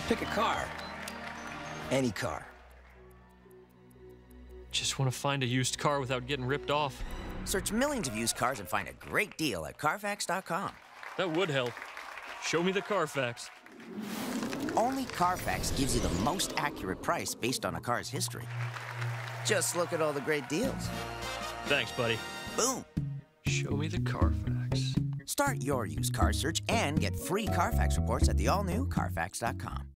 Pick a car. Any car. Just want to find a used car without getting ripped off. Search millions of used cars and find a great deal at CARFAX.com. That would help. Show me the CARFAX. Only CARFAX gives you the most accurate price based on a car's history. Just look at all the great deals. Thanks, buddy. Boom. Show me the CARFAX. Start your used car search and get free CARFAX reports at the all-new CARFAX.com.